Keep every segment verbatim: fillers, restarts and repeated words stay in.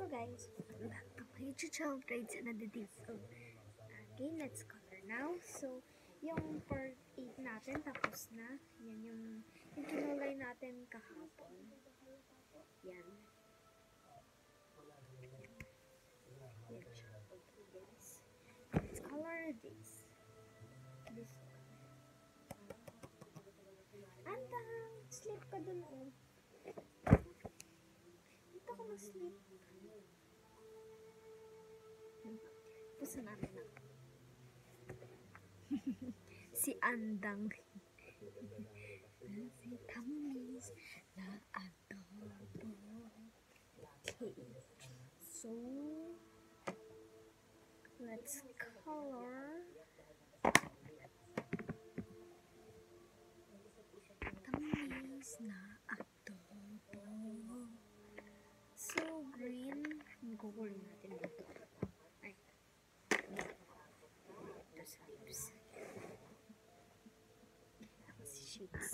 guys, welcome back to my YouTube channel, Trades and Additive. So, again, let's color now. So, yung part eight natin tapos na. Yan yung, yung kinulay natin kahapon. Yan. Yan siya. Okay guys. Let's color this. This one. Andang! Sleep ka dun oh. Dito ako mag-sleep. Pusa namin na. Si Andang. Si Tamis na adobo. Okay. So, let's color Tamis na adobo. So, green. Mag-color natin dito. Ay. Ito sa lips. Tapos si shades.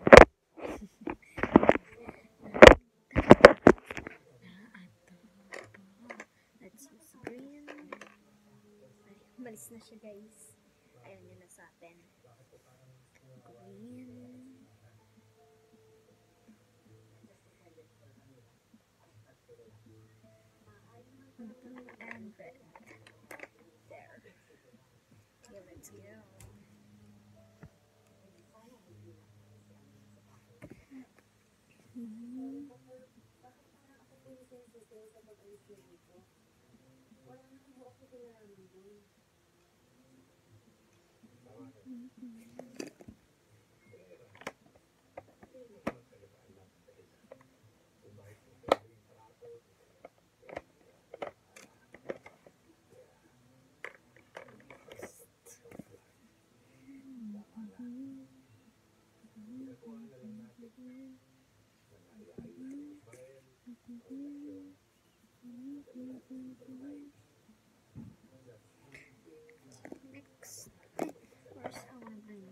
Let's use green. Ay, malis na siya guys. Ayaw niya na sa atin. Green. Blue and red. There. Okay, let's go. Mm-hmm. Next, where's our green?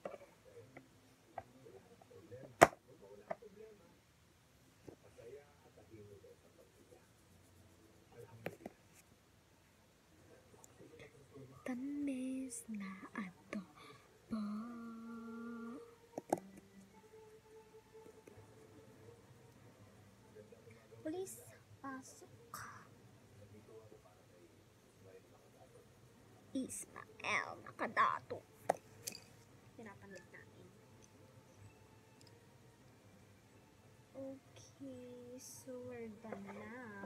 Tamis na adobo. Please pasok. Ismael Nakadato. Pinapanit natin. Okay, so we're done now.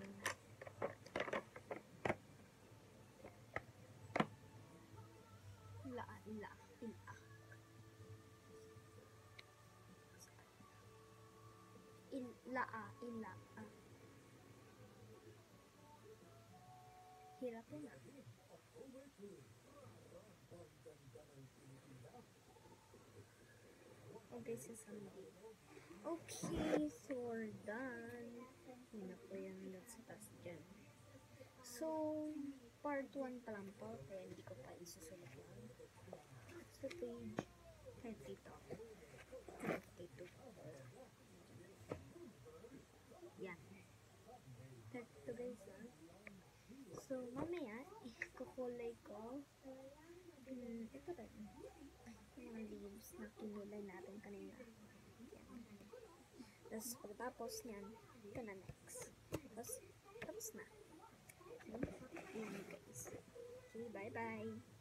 Ila, ila, ila. Ila, ila. Hirap na. Okay, so Sunday. Okay, so we're done. Yun na po yung notes sa taas dyan. So, part one pa lang po, kaya hindi ko pa isusunod lang. So, page thirty-two. thirty-two. Yan. thirty-two guys, ha? So, mamaya, ikukulay ko. Hmm, ito rin. Yung mga leaves na kinulay natin kanina. Yan. Tapos, pagkatapos niyan, ito na next. Tapos, tapos na. Okay, yan guys. Okay, bye-bye.